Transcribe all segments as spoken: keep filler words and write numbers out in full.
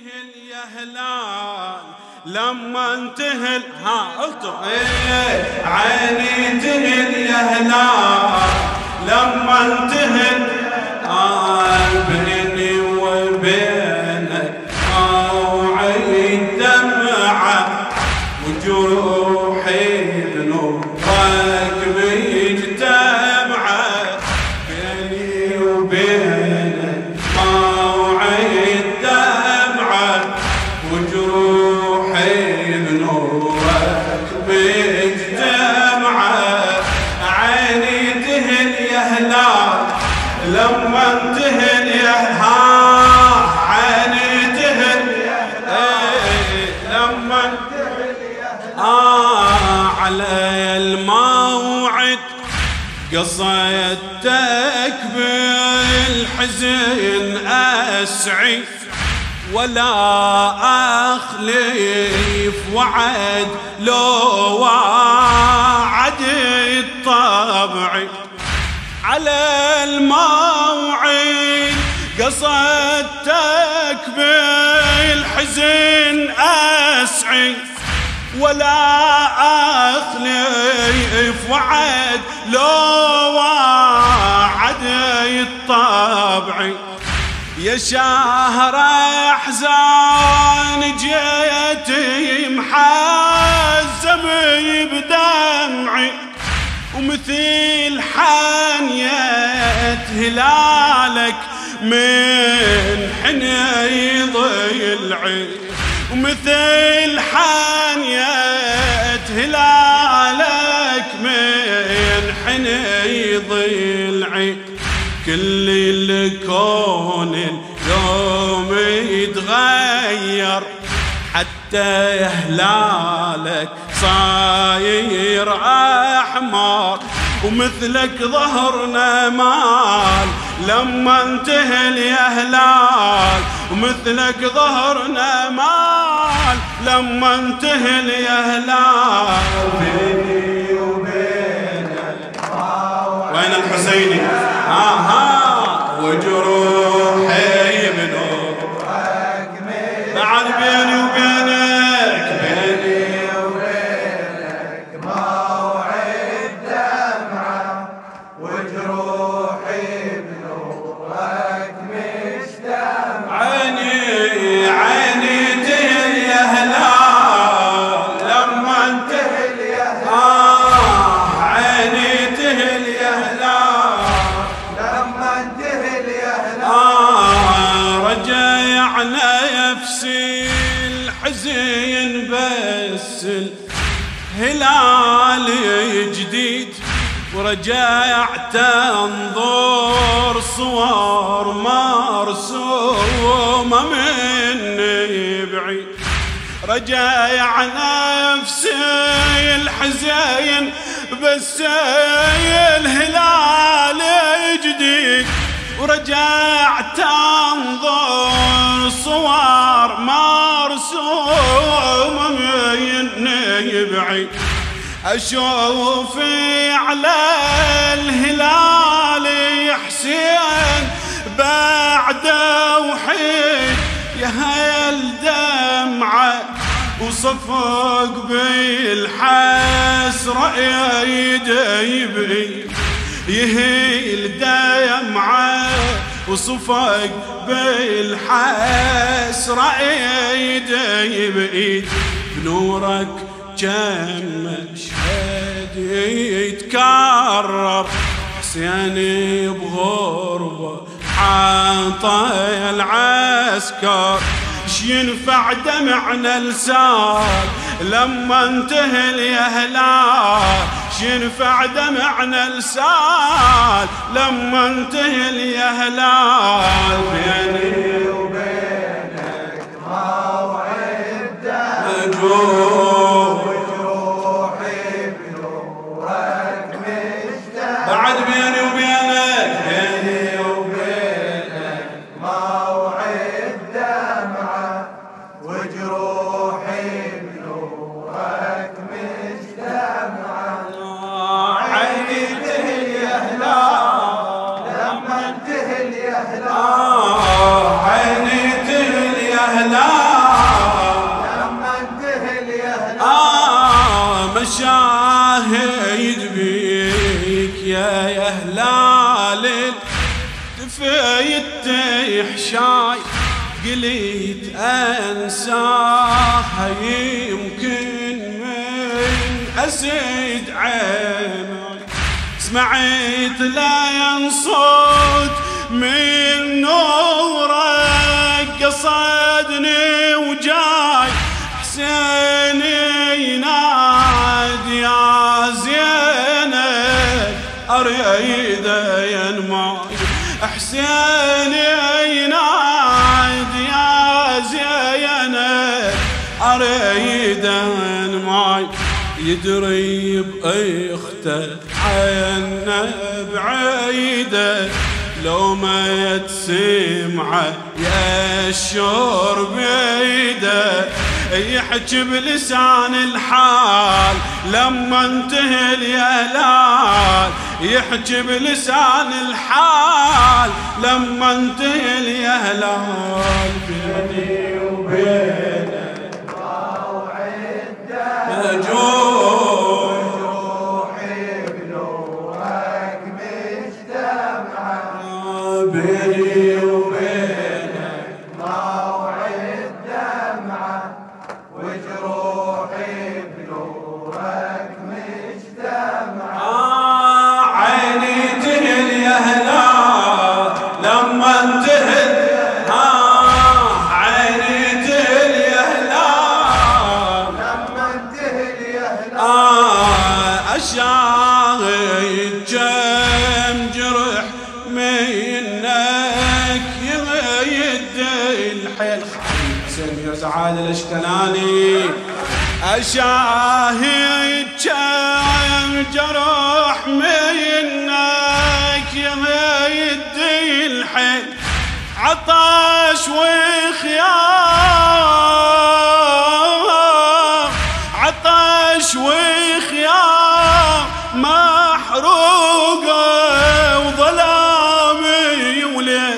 تهل يا هلال لما انتهل ها قلتوا ايه عيني تهل يا هلال لما انتهل آه بيني وبينك موعد دمعة وجروحي بنورك مجتمعة بيني وبينك موعد دمعة وجروحي بنورك مجتمعة عيني تهل يا هلال لما انتهل يا ها عيني تهل ايه لما انتهل يا آه على الموعد قصيتك بالحزن أسعي ولا أخلف وعد لو وعد الطبع على الموعد قصدتك بالحزن أسعي ولا أخلف وعد لو وعد الطبع يا شهر أحزان جيتي محزم بدمعي ومثل حانية هلالك من حنيض العين ومثل حانية هلالك من حنيض العين كل الكون اليوم يتغير حتى هلالك صاير أحمر ومثلك ظهرنا مال لما انتهل يا هلال ومثلك ظهرنا مال لما انتهل يا هلال بيني وبينك وين الحسيني ها ها وجروحي بنورك بعد بيني وبينك بيني وبينك موعد دمعة وجروحي بنورك مجتمع عيني عيني تهل يا هلال لما انتهل يا هلال آه عيني تهل يا هلال لما انتهل يا هلال آه رجعنا نفسي الحزين بس الهلال جديد ورجعت انظر صور مرسومة مني بعيد رجع نفسي الحزين بس الهلال جديد ورجعت انظر صور مرسومة مني بعيد أشوف على الهلال حسين بعد وحيد يا هاي الدمعة وصفق بالحسرة يدي بإيد يهيل دمعة وصفق بالحسرة يدي بإيد بنورك كم مشهد يتكرر حسيني بغربة عطى العسكر شينفع دمعنا لسال لما انتهل يا هلال شينفع دمعنا لسال لما انتهل يا هلال بيني وبينك موعد دمعة بعد بيني وبينك بيني وبينك موعد دمعة وجروحي بنورك مجتمعة عيني تهل يا هلال لما انتهل يا هلال ريح شاي قليت أنساها يمكن من أزيد عيني سمعت لا ينصت من نورك قصدني وجاي حسين ينادي يا زينب أريد ينماي حسين ينادي يا زينب أريد ينماي يدري بأخته عنا بعيده لو ما تسمعه يشور بيده يحكي بلسان الحال لما انتهي اليلال يحكي بلسان الحال لما انتهي اليلال بيني وبينك موعد مجروح روحي بنورك مجتمعة بيني وبينك موعد دمعة وجروحي بنورك مجتمعة آه عيني تهل يا هلال لما انتهت آه عيني تهل يا هلال لما انتهت يا هلال آه أشاهد كم جرح منك يغيد الحيل حسين يرزع عادل الاشتلاني أشاهد كم جرح منك يغيد الحيل عطش وخيام عطش وخيام محروقة وظلامي وليل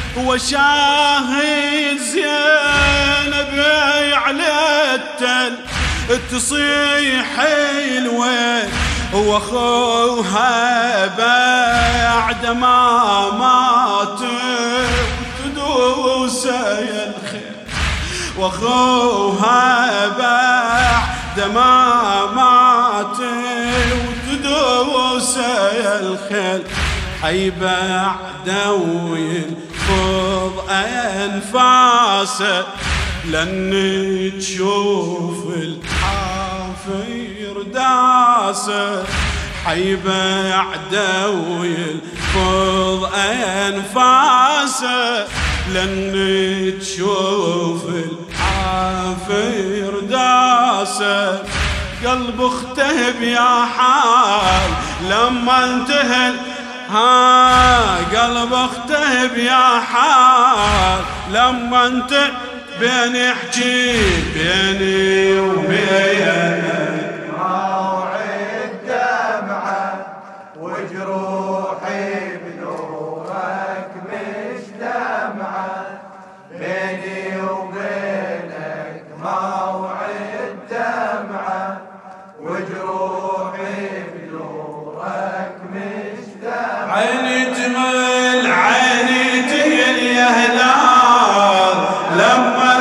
وشاهد زينب على التل تصيح الويل واخوها بعد ما مات تدوس الخيل واخوها بعد ما مات وتدوس الخيل حيبة عدو ينفض أنفاسه لن تشوف الحافير داسه حيبة عدو ينفض أنفاسه لن تشوف الحافير داسه قلب اخته بيا حال لما انتهى ها قلب اخته بيا حال لما انت بيني احكي بيني وبينك موعد دمعة وجروحي بنورك مجتمعة بيني وبينك موعد دمعة وجروحي بنورك مجتمعة عيني تمل عيني تهل يا هلال لما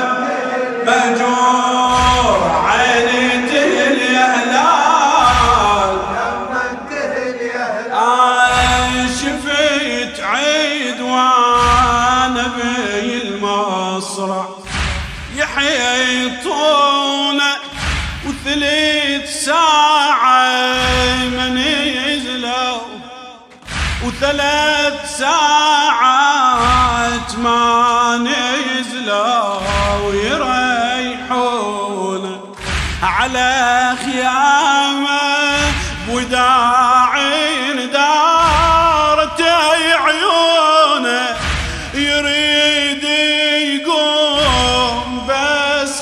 مهجور عيني تهل يا هلال لما انتهي يا هلال آه شفيت عيد وانا بي المصرع يحيطونه وثلث ساعة من يزلوا وثلاث ساعات ما نزلوا ويريحون على خيامه بوداع دارت عيونه يريد يقوم بس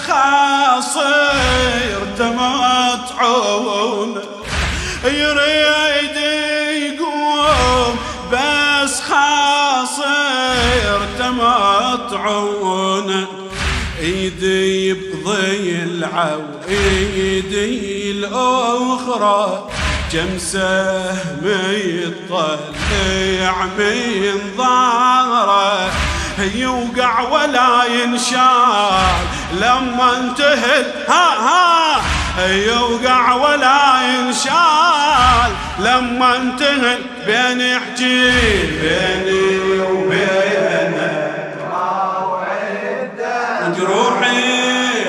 خاصر تمتعونه يريد يقوم بس خاصر تمتعونه ايدي بضيلعه وايدي الاخرى كم سهم يطلع من ظهره يوقع ولا ينشال لما انتهل ها ها يوقع ولا ينشال لما انتهل بين حجيل بيني وبينك موعد جروحي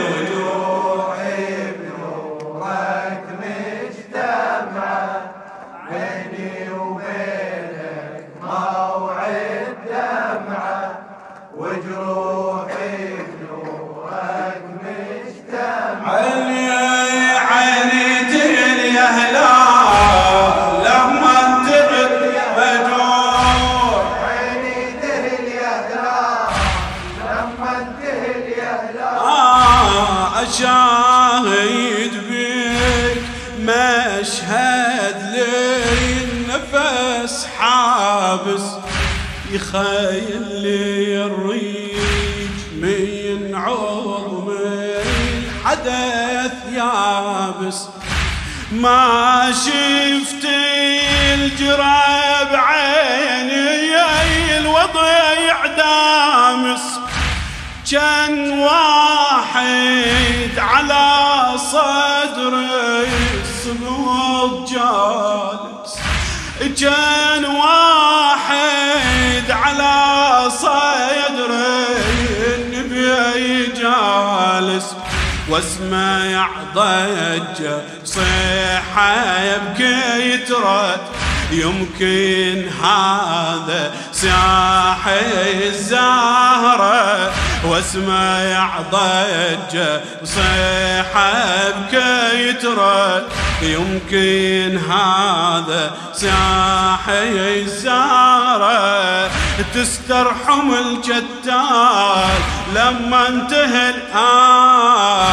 وجروحي بنورك مجتمع عيني تغل يا هلال لما انتقل مجروح عيني تهل يا هلال لما انتهل يا هلال آه أشاهد بك مشهد لي النفس حابس يخيل لي الريج من عظم الحدث يابس ما شفت الجرى بعيني الوضع دامس كان واحد على صدري الصمود جالس كان واحد على صدري النبي جالس واسمع ضجة صيحة يبكي يترد يمكن هذا ساحي الزهرة واسمع ضجة صيحة يبكي يترد يمكن هذا ساحي الزهرة تسترحم الجتال لما انتهل آه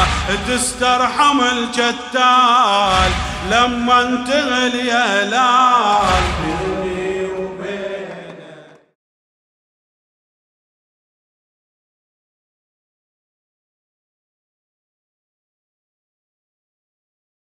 تسترحم الجتال لما انتهل يا هلال